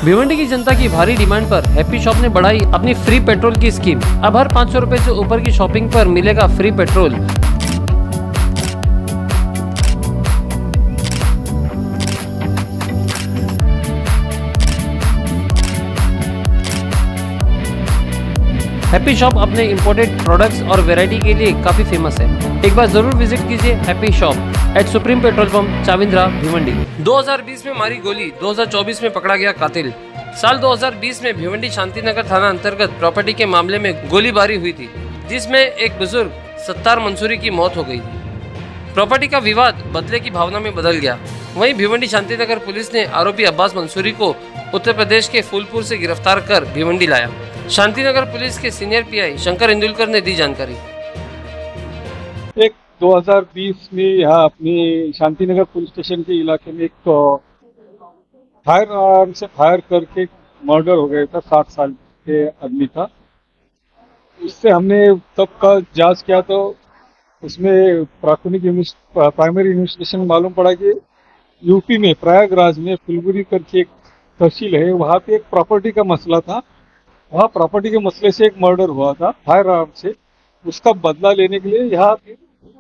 भिवंडी की जनता की भारी डिमांड पर हैप्पी शॉप ने बढ़ाई अपनी फ्री पेट्रोल की स्कीम। अब हर 500 रुपए से ऊपर की शॉपिंग पर मिलेगा फ्री पेट्रोल। हैप्पी शॉप अपने इंपोर्टेड प्रोडक्ट्स और वैरायटी के लिए काफी फेमस है। एक बार जरूर विजिट कीजिए happy shop at supreme petrol pump Chavindra Bhiwandi. 2020 में मारी गोली, 2024 में पकड़ा गया कातिल। साल 2020 में भिवंडी शांतिनगर थाना अंतर्गत प्रॉपर्टी के मामले में गोलीबारी हुई थी, जिसमें एक बुजुर्ग सत्तार मंसूरी की मौत हो गई थी। प्रॉपर्टी का विवाद बदले की भावना में बदल गया। वहीं भिवंडी शांतिनगर पुलिस ने आरोपी अब्बास मंसूरी को उत्तर प्रदेश के फूलपुर से गिरफ्तार कर भिवंडी लाया। शांतिनगर पुलिस के सीनियर पीआई शंकर इंदुलकर ने दी जानकारी। 2020 में यहाँ अपनी शांतिनगर पुलिस स्टेशन के इलाके में एक फायर आर्म से फायर करके मर्डर हो गया था। 60 साल के आदमी था। उससे हमने तब का जांच किया तो उसमें प्राइमरी इन्वेस्टिगेशन मालूम पड़ा कि यूपी में प्रयागराज में फुलपुरी करके एक तहसील है, वहाँ पे एक प्रॉपर्टी का मसला था। वहाँ प्रॉपर्टी के मसले से एक मर्डर हुआ था फायर आर्म से। उसका बदला लेने के लिए यहाँ पे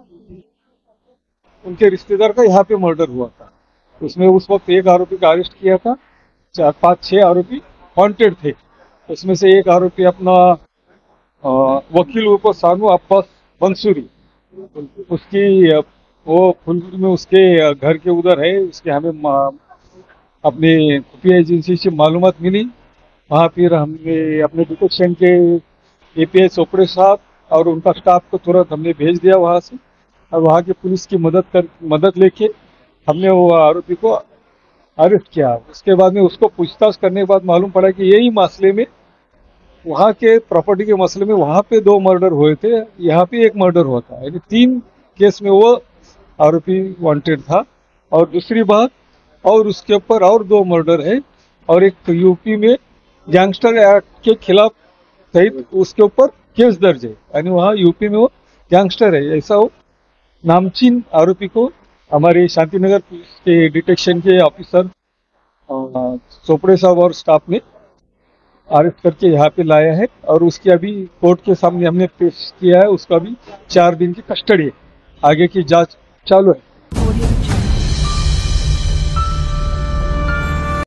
उनके रिश्तेदार का यहाँ पे मर्डर हुआ था। उसमें उस वक्त एक आरोपी का अरेस्ट किया था। 4, 5, 6 आरोपी वांटेड थे। उसमें से एक आरोपी अपना वकील को सानू अब्बास मंसूरी, उसकी वो फुलपुर में उसके घर के उधर है। उसके हमें अपने खुफिया एजेंसी से मालूमात मिली। वहाँ फिर हमने अपने डिटेक्शन के एपीआई चोपड़े साहब और उनका स्टाफ को तुरंत हमने भेज दिया वहाँ से, और वहाँ की पुलिस की मदद लेके हमने वो आरोपी को अरेस्ट किया। उसके बाद में उसको पूछताछ करने के बाद मालूम पड़ा कि यही मसले में, वहाँ के प्रॉपर्टी के मसले में वहाँ पे 2 मर्डर हुए थे, यहाँ पे एक मर्डर हुआ था। यानी 3 केस में वो आरोपी वांटेड था। और दूसरी बात, और उसके ऊपर और 2 मर्डर है और एक यूपी में गैंगस्टर एक्ट के खिलाफ सहित उसके ऊपर केस दर्ज है। यानी वहाँ यूपी में वो गैंगस्टर है, ऐसा वो नामचीन आरोपी को हमारे शांतिनगर पुलिस के डिटेक्शन के ऑफिसर चोपड़े साहब और स्टाफ ने अरेस्ट करके यहाँ पे लाया है। और उसकी अभी कोर्ट के सामने हमने पेश किया है। उसका भी 4 दिन की कस्टडी है। आगे की जांच चालू है।